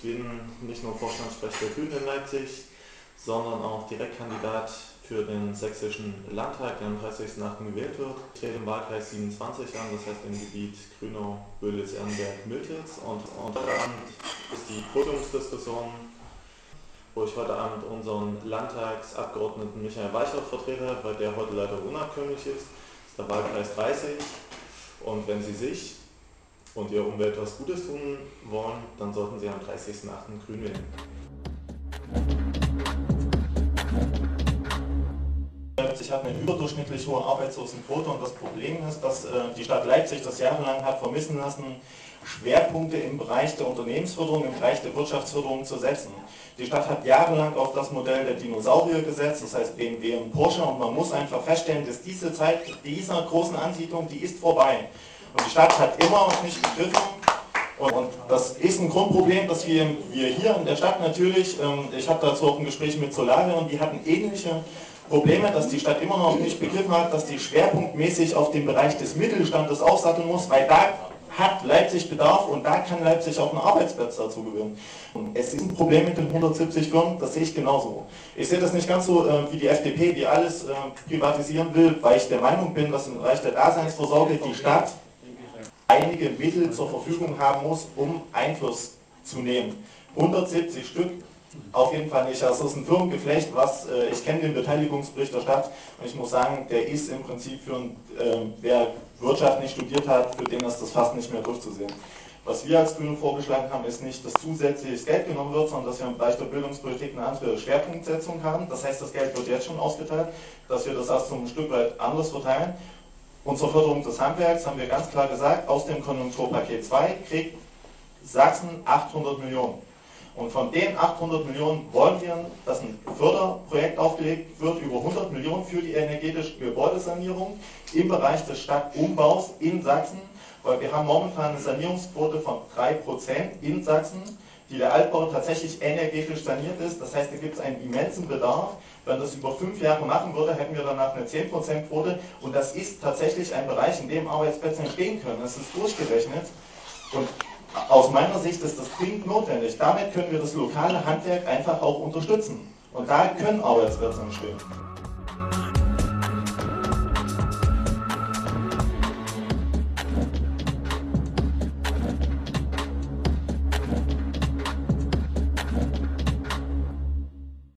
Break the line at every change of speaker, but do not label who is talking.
bin nicht nur Vorstandssprecher der Grünen in Leipzig, sondern auch Direktkandidat für den Sächsischen Landtag, der am 30.08. gewählt wird. Ich trete im Wahlkreis 27 an, das heißt im Gebiet Grünau, Böhlitz, Ehrenberg, Miltitz. Und heute Abend ist die Podiumsdiskussion, wo ich heute Abend unseren Landtagsabgeordneten Michael Weichert vertrete, weil der heute leider unabkömmlich ist. Das ist der Wahlkreis 30. Und wenn Sie sich und Ihrer Umwelt was Gutes tun wollen, dann sollten Sie am 30.08. grün wählen.
Leipzig hat eine überdurchschnittlich hohe Arbeitslosenquote und das Problem ist, dass die Stadt Leipzig das jahrelang hat vermissen lassen, Schwerpunkte im Bereich der Unternehmensförderung, im Bereich der Wirtschaftsförderung zu setzen. Die Stadt hat jahrelang auf das Modell der Dinosaurier gesetzt, das heißt BMW und Porsche, und man muss einfach feststellen, dass diese Zeit dieser großen Ansiedlung, die ist vorbei. Und die Stadt hat immer noch nicht begriffen, und das ist ein Grundproblem, dass wir hier in der Stadt natürlich, ich habe dazu auch ein Gespräch mit Solaria und die hatten ähnliche Probleme, dass die Stadt immer noch nicht begriffen hat, dass die schwerpunktmäßig auf den Bereich des Mittelstandes aufsatteln muss, weil da hat Leipzig Bedarf und da kann Leipzig auch einen Arbeitsplatz dazu gewinnen. Es ist ein Problem mit den 170 Firmen, das sehe ich genauso. Ich sehe das nicht ganz so wie die FDP, die alles privatisieren will, weil ich der Meinung bin, dass im Bereich der Daseinsvorsorge die Stadt einige Mittel zur Verfügung haben muss, um Einfluss zu nehmen. 170 Stück auf jeden Fall nicht. Also das ist ein Firmengeflecht, ich kenne den Beteiligungsbericht der Stadt und ich muss sagen, der ist im Prinzip für wer Wirtschaft nicht studiert hat, für den ist das fast nicht mehr durchzusehen. Was wir als Grüne vorgeschlagen haben, ist nicht, dass zusätzliches Geld genommen wird, sondern dass wir im Bereich der Bildungspolitik eine andere Schwerpunktsetzung haben. Das heißt, das Geld wird jetzt schon ausgeteilt, dass wir das erst so ein Stück weit anders verteilen. Und zur Förderung des Handwerks haben wir ganz klar gesagt, aus dem Konjunkturpaket 2 kriegt Sachsen 800 Millionen. Und von den 800 Millionen wollen wir, dass ein Förderprojekt aufgelegt wird, über 100 Millionen für die energetische Gebäudesanierung im Bereich des Stadtumbaus in Sachsen, weil wir haben momentan eine Sanierungsquote von 3% in Sachsen, die der Altbau tatsächlich energetisch saniert ist. Das heißt, da gibt es einen immensen Bedarf. Wenn das über 5 Jahre machen würde, hätten wir danach eine 10%-Quote und das ist tatsächlich ein Bereich, in dem Arbeitsplätze entstehen können. Das ist durchgerechnet und aus meiner Sicht ist das dringend notwendig. Damit können wir das lokale Handwerk einfach auch unterstützen und da können Arbeitsplätze entstehen.